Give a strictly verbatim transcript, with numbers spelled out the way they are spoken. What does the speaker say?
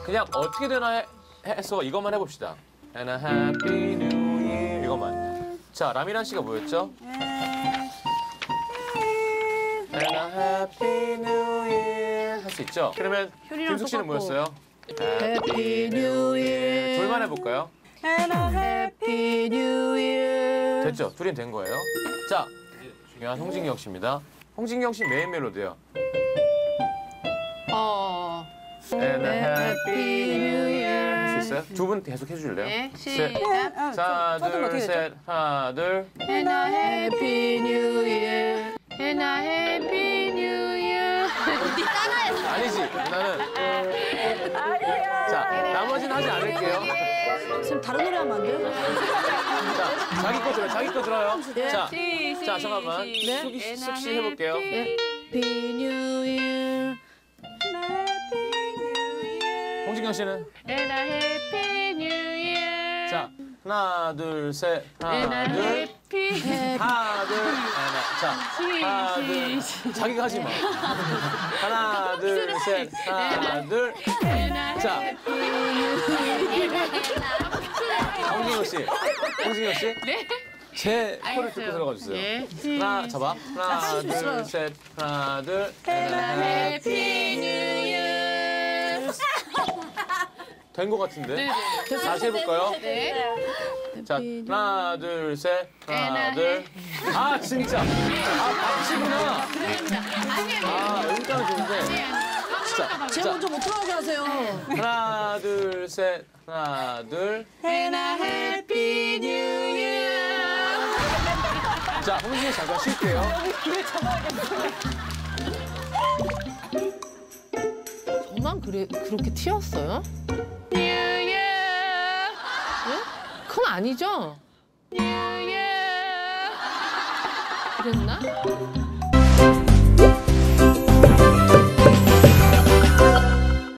그냥 어떻게든 해, 해서 이것만 해봅시다. And a happy new year 이것만. 자, 라미란 씨가 뭐였죠? And a happy new year 할 수 있죠? 그러면 김숙 씨는 뭐였어요? Happy New Year. 둘만 해볼까요? And a Happy New Year. 됐죠? 둘이 된 거예요. 자, 중요한 홍진경 씨입니다. 홍진경 씨 메인 멜로디예요. 어. And a Happy New Year. 할 수 있어요? 두 분 계속 해주실래요? 네, 셋. 시작. 하나, 둘, 셋. 하나, 둘. And a Happy New Year. And a Happy New Year. 아니지, 나는. 자, 나머지는 하지 않을게요. 지금 다른 노래 하면 안 돼요? 자, 자기 거 들어요. 자기 거 들어요. 자, 시, 시, 자, 잠깐만. 시. 숙이 숙씨 해볼게요. Happy New Year. 홍진경 씨는? And a Happy New Year. 자, 하나, 둘, 셋. And a 하나, 둘. Happy. 하나, 둘. 하나, 자, 하나, 둘. 자기가 하지 마. 하나, 둘, 셋. 하나, 둘. 자, 홍진경 씨. 홍진경 씨. 네. 제 코를 알겠어요. 듣고 들어가 주세요. 네. 하나, 잡아. 하나, 둘, 셋. 하나, 둘. Happy New Year. 된 것 같은데? 네, 네. 다시 해볼까요? 네. 자, 하나, 둘, 셋. 하나, 둘. 아, 진짜. 아, 박치구나. 아, 여기까지 좋은데. 진짜. 제가 먼저 못 들어가게 하세요. 하나, 둘, 셋. 하나, 둘. And a Happy New Year. 자, 홍진이 잠깐 쉴게요. 저만 그래, 그렇게 튀었어요? New Year. 네? 그건 아니죠? New Year. 그랬나?